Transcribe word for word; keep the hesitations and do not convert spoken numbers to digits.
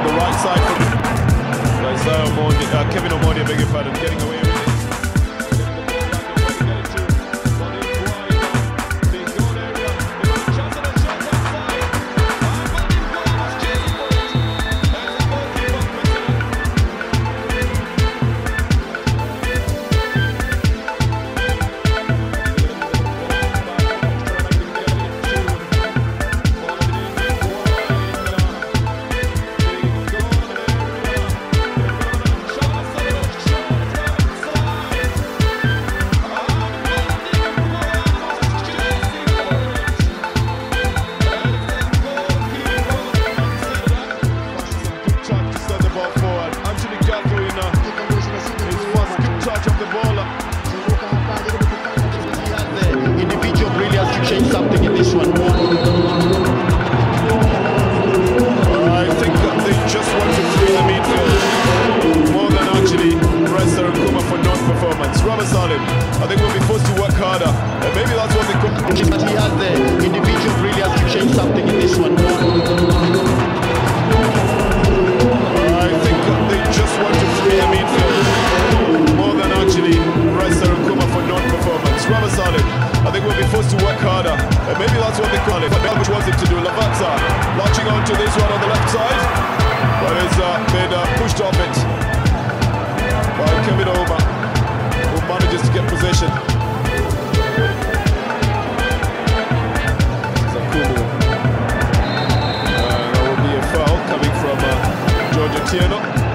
the right side from Isaiah Omondi, uh, Kevin Omondi, I beg your pardon, getting away with it. Change something in this one. I think they just want to free the midfield more than actually rest Kuma for non-performance. Robert Salim, I think we'll be forced to work harder, and maybe that's what they could. But he has the individual really has to change something in this one. I think they just want to free the midfield more than actually rest Kuma for non-performance. Robert Salim, I think we'll be forced to work harder, and maybe that's what they call it. But which wants it to do. Lavazza latching on to this one on the left side, but it's uh, been uh, pushed off it by Kevin Ouma, who manages to get possession. Zakumu. Uh, that will be a foul coming from uh, George Atieno.